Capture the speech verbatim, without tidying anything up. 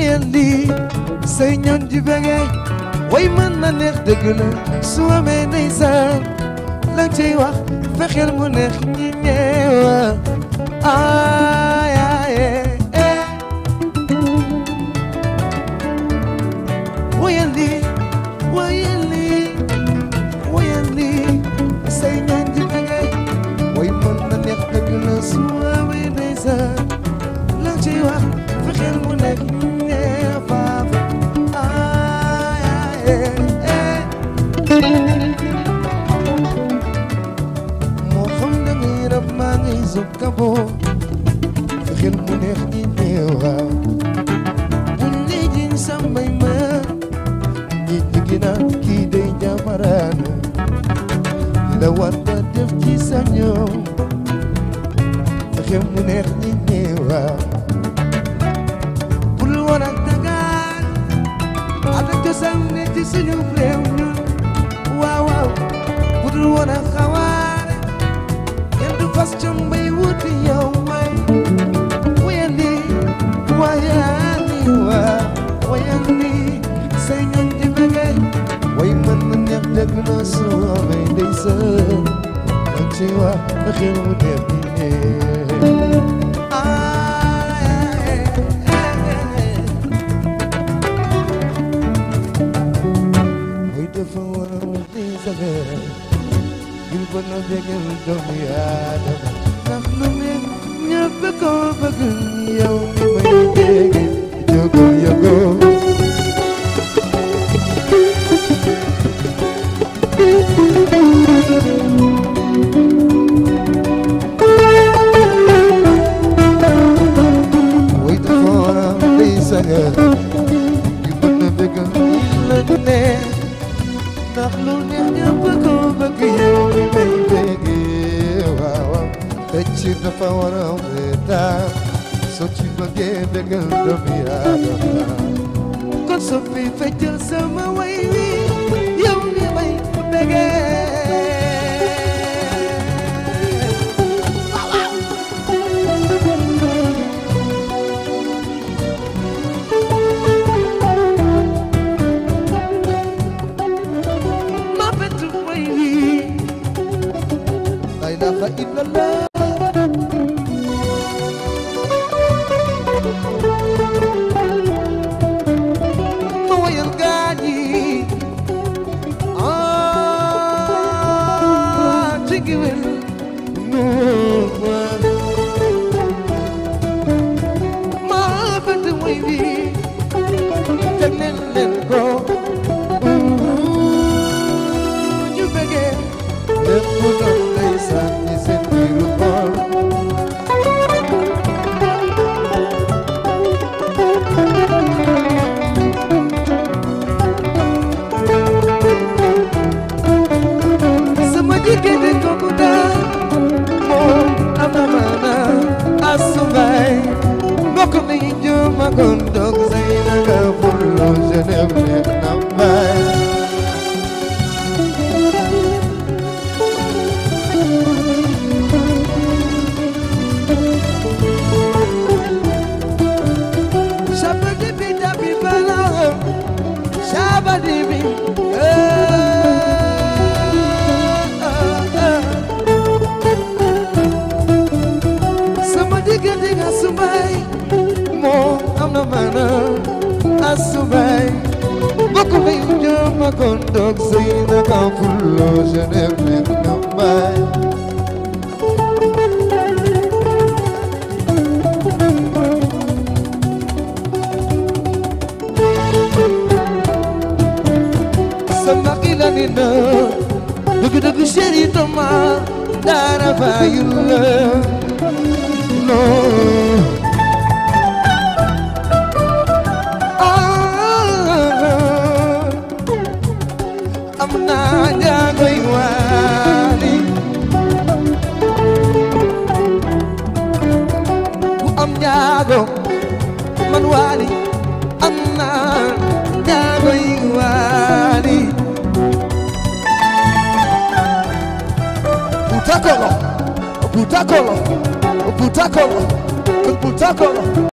wayal lii say ñoon di bëgge way mën na neex dëgg la su amee ndeysaan la ciy wax fexeel mu neex ñi ñeewa ay ay eh wayal lii wayal lii wayal lii say ñoon di bëgge way mën na neex dëgg la su amee ndeysaan la ciy wax fexeel mu neex ñi ñeewa ay ay eh moo xam da ngay rab maa ngay sub kabo fexeel mu neex ñi ñeewa buñ lay jiñ sambay ma ñi ñi gina kii day jamaraan la war ba def ci sa ñoom fexeel mu neex ñi ñeewa bul woon ak dagaan ada cosaan ne ci suñu réew ñun waaw waaw budul woon ak xawaare kenn du fas ca mbay wuti yow may wayandi wayandi waa wayandi say ñoñ di bëgge way mën na neex dëgg na soo amee ndeysaan ak ci wax na xel mu neex di neex dafa war a mu di sagar ngir ba na bégal doomu Aadama ndax lu mel ñëpp ko bëgg yow mi may dégg jogo yogo way dafa war a mu di sagar ngir ba na bégal la neex ndax lu neex ñëpp ko bëgg yow mi may bëgg waaw waaw fecc dafa war a reetaan soo ci bëggee bëggal doomu Aadama kon soo fi feccal sama way wi yow mi may bëggee la ilaha illallah ma wayal gaañi ah ci giwel ma bëtt way wi teg leen leen ko ñu bëggee lépp doon sànni seen biiru xol sama jigéen di kooku daal moom am na maana asubay mbokk mi juma kon dog say na nga fullo Genève neex na mbay Shabadibi sama digga digga subay moo am na maana asubay bokk mi joma kon dog sey na ka fullo Genève neex na mbay nina dëgg dëgg chéri toma dara fayul la non am naa njaagoy waali ku am njaago man waali am naa njaagoy waali Butakolo, butakolo, butakolo, butakolo.